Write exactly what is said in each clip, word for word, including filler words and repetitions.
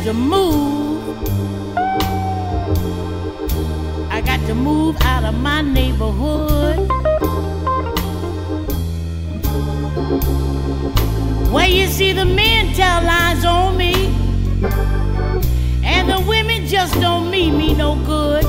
to move. I got to move out of my neighborhood, where you see the men tell lies on me, and the women just don't mean me no good.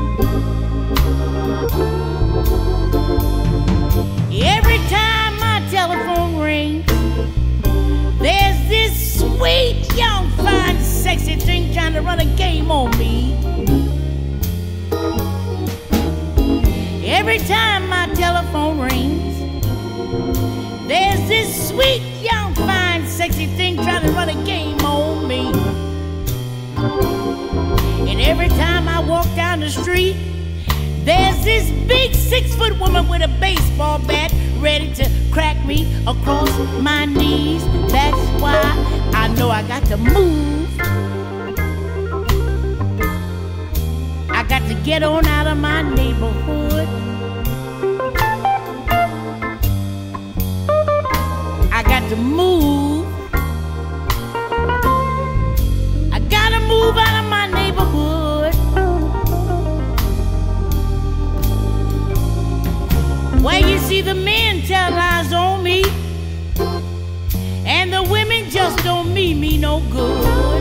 Every time my telephone rings, there's this sweet, young, fine, sexy thing trying to run a game on me. Every time my telephone rings, there's this sweet, young, fine, sexy thing trying to run a game on me. And every time I walk down the street, there's this big six-foot woman with a baseball bat ready to crack me across my knees. That's why I know I got to move. I got to get on out of my neighborhood. I got to move. I gotta move out of my neighborhood, where you see the men tell lies on me, and the women just don't mean me no good.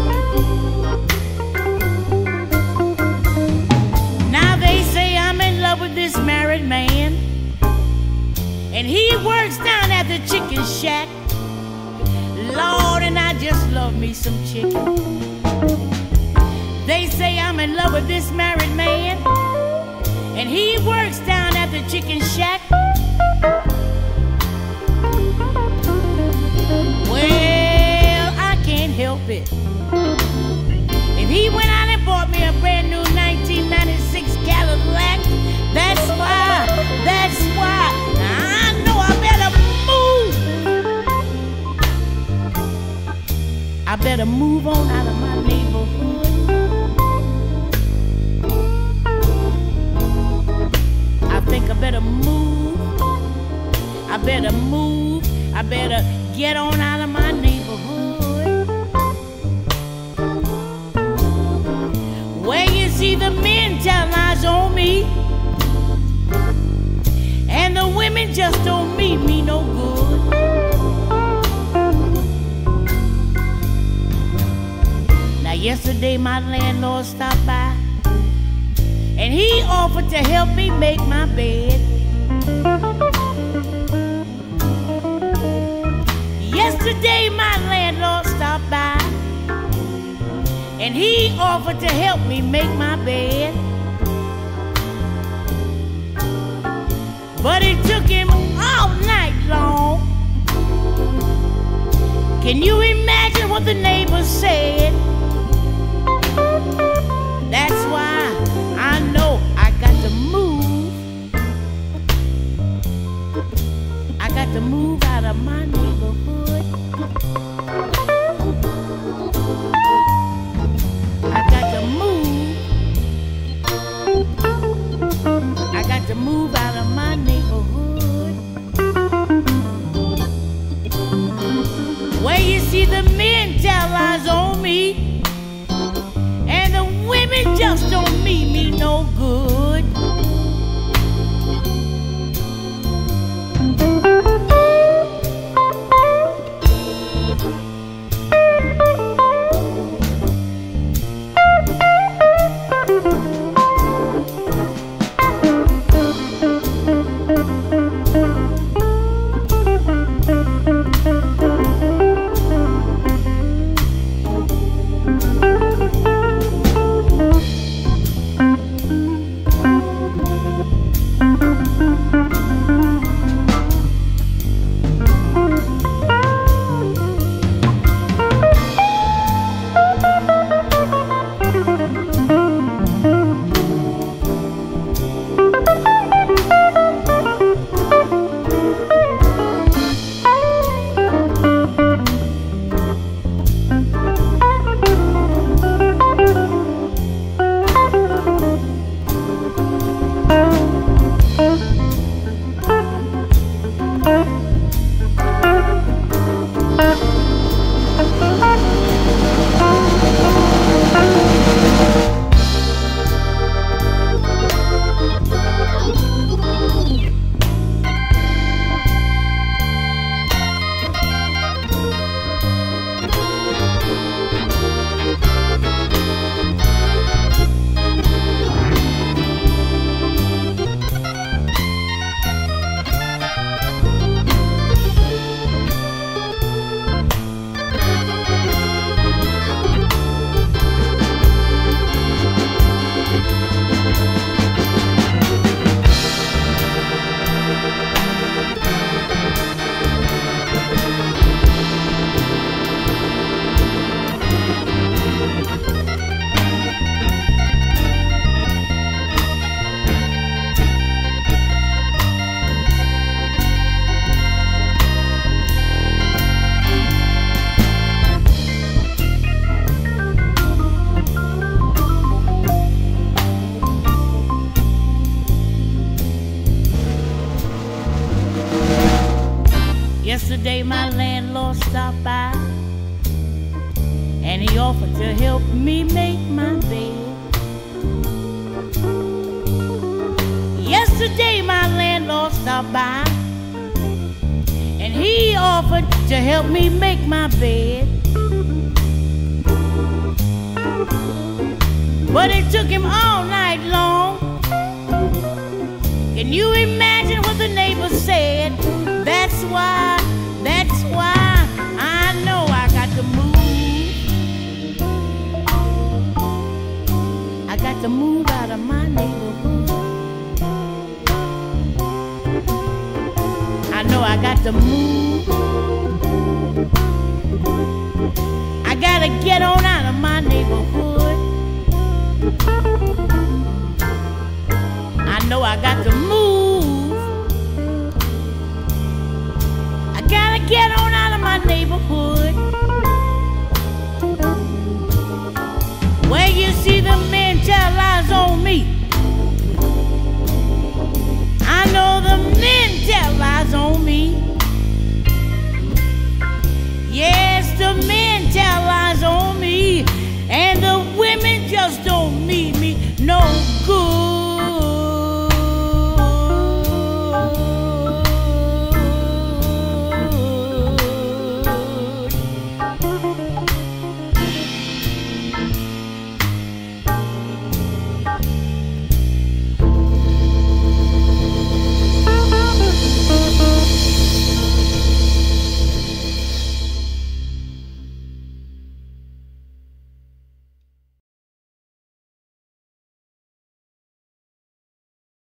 Now they say I'm in love with this married man, and he works down at the chicken shack. Lord, and I just love me some chicken. They say I'm in love with this married man, and he works down at the chicken shack. Well, I can't help it. If he went out and bought me a brand new nineteen ninety-six Cadillac, that's why, that's why I know I better move. I better move on out of my neighborhood. I think I better move. I better move. I better get on out of my neighborhood, where you see the men tell lies on me, and the women just don't mean me no good. Now yesterday my landlord stopped by, and he offered to help me make my bed. Yesterday my landlord stopped by, and he offered to help me make my bed. But it took him all night long. Can you imagine what the neighbors said? That's why I know I got to move. I got to move out of my neighborhood. I got to move. I got to move out of my neighborhood, where you see the men tell lies on me, and the women just don't mean me no good. stopped by, and he offered to help me make my bed. Yesterday my landlord stopped by, and he offered to help me make my bed. But it took him all night long. Can you imagine what the neighbors said? That's why, that's why I know I got to move. I got to move out of my neighborhood. I know I got to move. I gotta get on out of my neighborhood. I know I got to